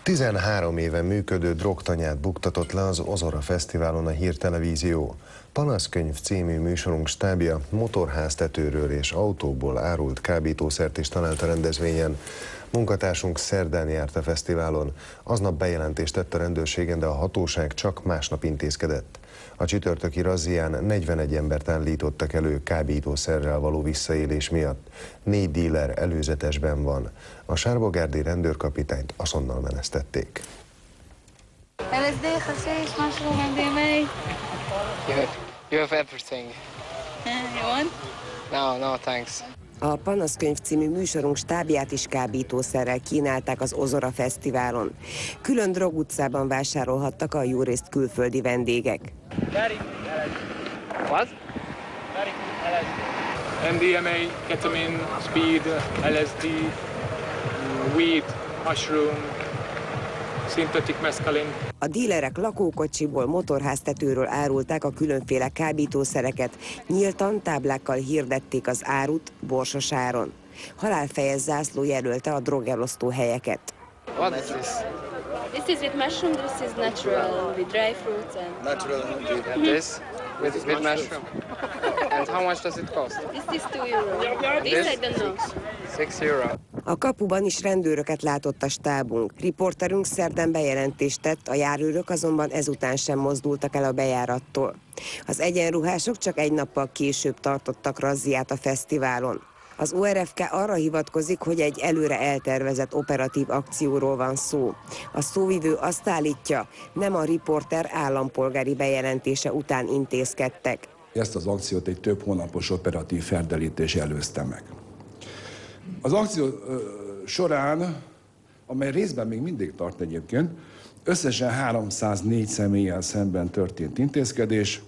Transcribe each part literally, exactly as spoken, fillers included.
tizenhárom éve működő drogtanyát buktatott le az O Z O R A Fesztiválon a Hir Televízió. Panaszkönyv című műsorunk stábja motorháztetőről és autókból árult kábítószert is talált a rendezvényen. Munkatársunk szerdán járt a fesztiválon, aznap bejelentést tett a rendőrségen, de a hatóság csak másnap intézkedett. A csütörtöki razzián negyvenegy embert állítottak elő kábítószerrel való visszaélés miatt. Négy díler előzetesben van. A sárbogárdi rendőrkapitányt azonnal menesztették. el es dé, hashish, mushroom, em dé em á. You have, you have everything. You want? No, no, thanks. A Panaszkönyv című műsorunk stábját is kábítószerrel kínálták az O Z O R A Fesztiválon. Külön drogutcában vásárolhattak a jórészt külföldi vendégek. What? em dé em á, ketamine, speed, el es dé, weed, mushroom, synthetic mescaline. A dílerek lakókocsiból, motorháztetőről árulták a különféle kábítószereket, nyíltan táblákkal hirdették az árut borsos áron. Halálfejes zászló jelölte a drogelosztó helyeket. What is this? This is with mushroom, this is natural, with dry fruits and... Natural indeed. And this? With, with mushroom. And how much does it cost? This is two euro. This, This? I don't know. Six euro. A kapuban is rendőröket látott a stábunk. Riporterünk szerdán bejelentést tett, a járőrök azonban ezután sem mozdultak el a bejárattól. Az egyenruhások csak egy nappal később tartottak razziát a fesztiválon. Az O R F K arra hivatkozik, hogy egy előre eltervezett operatív akcióról van szó. A szóvivő azt állítja, nem a riporter állampolgári bejelentése után intézkedtek. Ezt az akciót egy több hónapos operatív felderítés előzte meg. Az akció ö, során, amely részben még mindig tart egyébként, összesen háromszáznégy személlyel szemben történt intézkedés.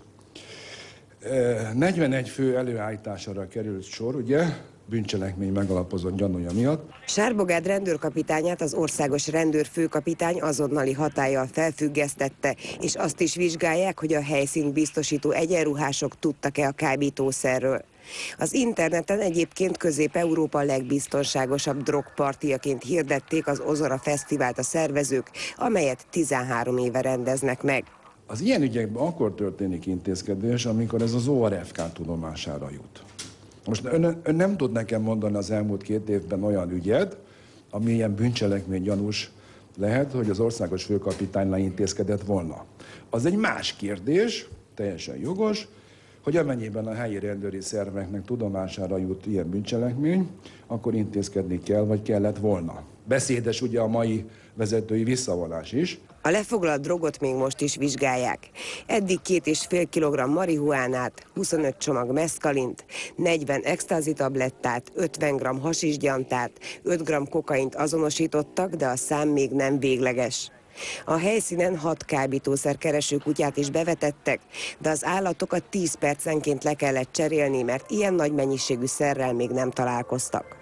negyvenegy fő előállítására került sor, ugye, bűncselekmény megalapozott gyanúja miatt. Sárbogárd rendőrkapitányát az országos rendőrfőkapitány azonnali hatállyal felfüggesztette, és azt is vizsgálják, hogy a helyszínt biztosító egyenruhások tudtak-e a kábítószerről. Az interneten egyébként Közép-Európa legbiztonságosabb drogpartiaként hirdették az O Z O R A Fesztivált a szervezők, amelyet tizenhárom éve rendeznek meg. Az ilyen ügyekben akkor történik intézkedés, amikor ez az O R F K tudomására jut. Most ön, ön nem tud nekem mondani az elmúlt két évben olyan ügyet, ami ilyen bűncselekmény gyanús lehet, hogy az országos főkapitány intézkedett volna. Az egy más kérdés, teljesen jogos, hogy amennyiben a helyi rendőri szerveknek tudomására jut ilyen bűncselekmény, akkor intézkedni kell, vagy kellett volna. Beszédes ugye a mai vezetői visszavonás is. A lefoglalt drogot még most is vizsgálják. Eddig két és fél kilogramm marihuánát, huszonöt csomag meszkalint, negyven extázi tablettát, ötven gramm hasisgyantát, öt gramm kokaint azonosítottak, de a szám még nem végleges. A helyszínen hat kábítószer keresőkutyát is bevetettek, de az állatokat tíz percenként le kellett cserélni, mert ilyen nagy mennyiségű szerrel még nem találkoztak.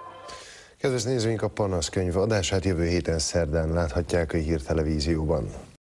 Kedves nézőink, a Panaszkönyv adását jövő héten szerdán láthatják a Hir Televízióban.